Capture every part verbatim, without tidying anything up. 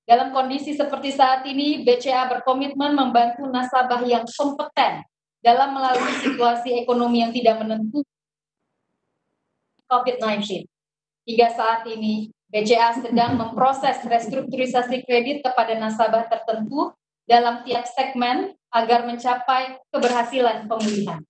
Dalam kondisi seperti saat ini, B C A berkomitmen membantu nasabah yang kompeten dalam melalui situasi ekonomi yang tidak menentu COVID sembilan belas. Hingga saat ini, B C A sedang memproses restrukturisasi kredit kepada nasabah tertentu dalam tiap segmen agar mencapai keberhasilan pemulihan.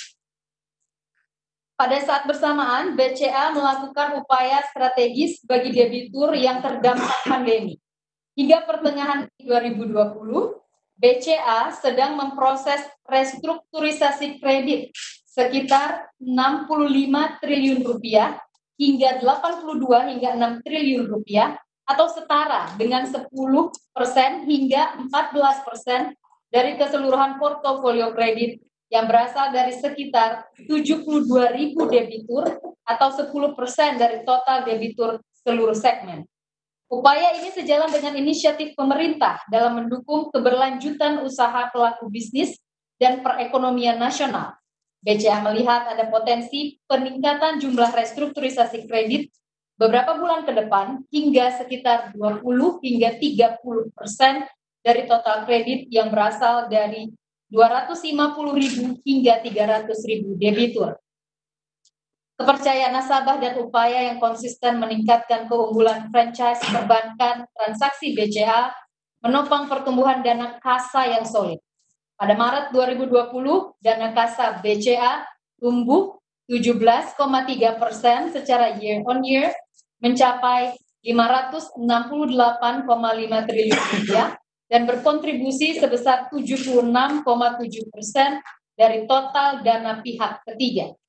Pada saat bersamaan, B C A melakukan upaya strategis bagi debitur yang terdampak pandemi. Hingga pertengahan dua ribu dua puluh, B C A sedang memproses restrukturisasi kredit sekitar enam puluh lima triliun rupiah hingga delapan puluh dua hingga enam triliun rupiah atau setara dengan sepuluh persen hingga empat belas persen dari keseluruhan portofolio kredit yang berasal dari sekitar tujuh puluh dua ribu debitur atau sepuluh persen dari total debitur seluruh segmen. Upaya ini sejalan dengan inisiatif pemerintah dalam mendukung keberlanjutan usaha pelaku bisnis dan perekonomian nasional. B C A melihat ada potensi peningkatan jumlah restrukturisasi kredit beberapa bulan ke depan hingga sekitar dua puluh hingga tiga puluh persen dari total kredit yang berasal dari dua ratus lima puluh ribu hingga tiga ratus ribu debitur. Kepercayaan nasabah dan upaya yang konsisten meningkatkan keunggulan franchise perbankan transaksi B C A menopang pertumbuhan dana kasa yang solid. Pada Maret dua ribu dua puluh, dana kasa B C A tumbuh tujuh belas koma tiga persen secara year on year mencapai lima ratus enam puluh delapan koma lima triliun rupiah dan berkontribusi sebesar tujuh puluh enam koma tujuh persen dari total dana pihak ketiga.